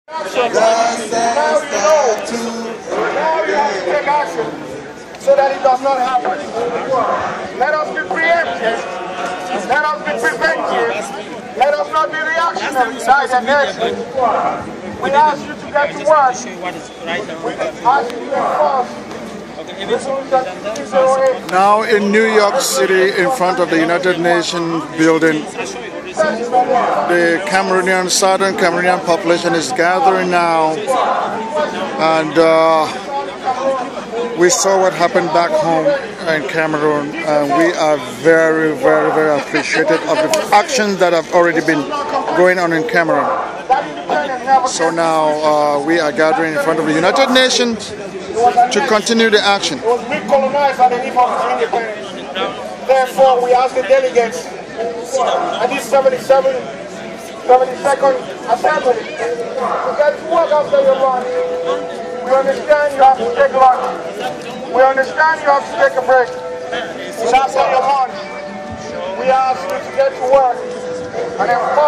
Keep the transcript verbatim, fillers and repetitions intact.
Now you know. Now you have to take action so that it does not happen. Let us be preemptive. Let us be preventive. Let us not be reactionary. United Nations. We ask you to get to work. We ask you to enforce. Now in New York City, in front of the United Nations building, the Cameroonian, southern Cameroonian population is gathering now, and uh, we saw what happened back home in Cameroon, and we are very, very, very appreciative of the actions that have already been going on in Cameroon. So now uh, we are gathering in front of the United Nations to continue the action. It was recolonized at the eve of its independence. Therefore, we ask the delegates at this seventy-seventh, seventy-second assembly to get to work after your lunch. We understand you have to take lunch. We understand you have to take a break. But after your lunch, we ask you to get to work and enforce